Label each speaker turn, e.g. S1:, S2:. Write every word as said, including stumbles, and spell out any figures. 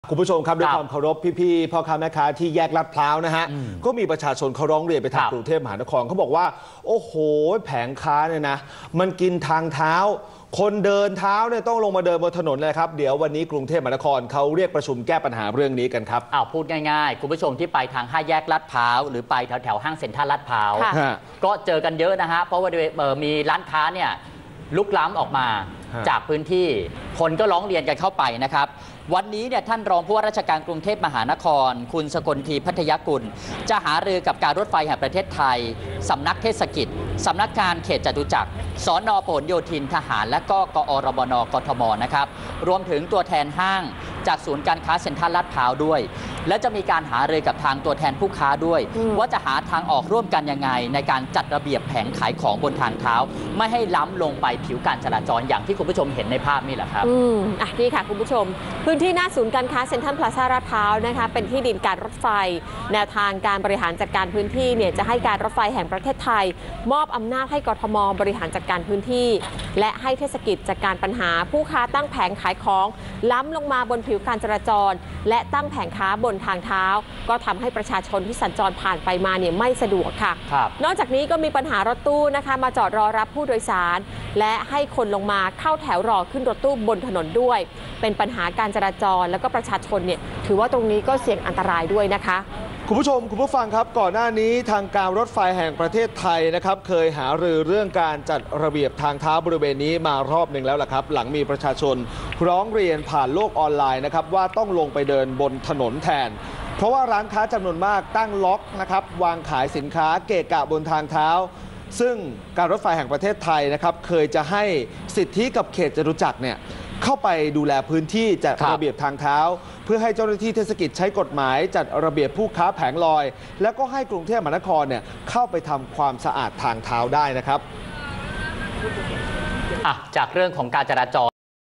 S1: คุณผู้ชมครับด้วยความเคารพพี่ๆพ่อค้าแม่ค้าที่แยกลาดพร้าวนะฮะก็มีประชาชนเขาร้องเรียนไปทางกรุงเทพมหานครเขาบอกว่าโอ้โหแผงค้าเนี่ยนะมันกินทางเท้าคนเดินเท้าเนี่ยต้องลงมาเดินบนถนนเลยครับเดี๋ยววันนี้กรุงเทพมหานครเขาเรียกประชุมแก้ปัญหาเรื่องนี้กันครับ
S2: อ้าวพูดง่ายๆคุณผู้ชมที่ไปทางห้าแยกลาดพร้าวหรือไปแถวแถวห้างเซ็นทรัลลาดพร้าวก็เจอกันเยอะนะฮะเพราะว่ามีร้านค้าเนี่ยลุกล้ำออกมาจากพื้นที่คนก็ร้องเรียนกันเข้าไปนะครับวันนี้เนี่ยท่านรองผู้ว่าราชการกรุงเทพมหานครคุณสกลทีพัทยกุลจะหารือกับการรถไฟแห่งประเทศไทยสำนักเทศกิจสำนักงานเขตจตุจักรสน.พหลโยธินทหารและก็กอรบน.กทมนะครับรวมถึงตัวแทนห้างจากศูนย์การค้าเซ็นทรัลลาดพร้าวด้วยและจะมีการหารือกับทางตัวแทนผู้ค้าด้วยว่าจะหาทางออกร่วมกันยังไงในการจัดระเบียบแผงขายของบนทางเท้าไม่ให้ล้ำลงไปผิวการจราจรอย่างที่คุณผู้ชมเห็นในภาพนี่แหละครับ
S3: อืมอ่ะนี่ค่ะคุณผู้ชมพื้นที่หน้าศูนย์การค้าเซ็นทรัลพลาซ่าลาดพร้าวนะคะเป็นที่ดินการรถไฟแนวทางการบริหารจัดการพื้นที่เนี่ยจะให้การรถไฟแห่งประเทศไทยมอบอำนาจให้กทมบริหารจัดการพื้นที่และให้เทศกิจจัดการปัญหาผู้ค้าตั้งแผงขายของล้ำลงมาบนผิวการจราจรและตั้งแผงค้าบนทางเท้าก็ทำให้ประชาชนที่สัญจรผ่านไปมาเนี่ยไม่สะดวกค่ะนอกจากนี้ก็มีปัญหารถตู้นะคะมาจอดรอรับผู้โดยสารและให้คนลงมาเข้าแถวรอขึ้นรถตู้บนถนนด้วยเป็นปัญหาการจราจรแล้วก็ประชาชนเนี่ยถือว่าตรงนี้ก็เสี่ยงอันตรายด้วยนะคะ
S1: คุณผู้ชมคุณผู้ฟังครับก่อนหน้านี้ทางการรถไฟแห่งประเทศไทยนะครับเคยหารือเรื่องการจัดระเบียบทางเท้าบริเวณนี้มารอบหนึ่งแล้วล่ะครับหลังมีประชาชนร้องเรียนผ่านโลกออนไลน์นะครับว่าต้องลงไปเดินบนถนนแทนเพราะว่าร้านค้าจำนวนมากตั้งล็อกนะครับวางขายสินค้าเกะกะบนทางเท้าซึ่งการรถไฟแห่งประเทศไทยนะครับเคยจะให้สิทธิกับเขตจตุจักรเนี่ยเข้าไปดูแลพื้นที่จัดระเบียบทางเท้าเพื่อให้เจ้าหน้าที่เทศกิจใช้กฎหมายจัดระเบียบผู้ค้าแผงลอยแล้วก็ให้กรุงเทพมหานครเนี่ยเข้าไปทำความสะอาดทางเท้าได้นะครับ
S2: จากเรื่องของการจราจร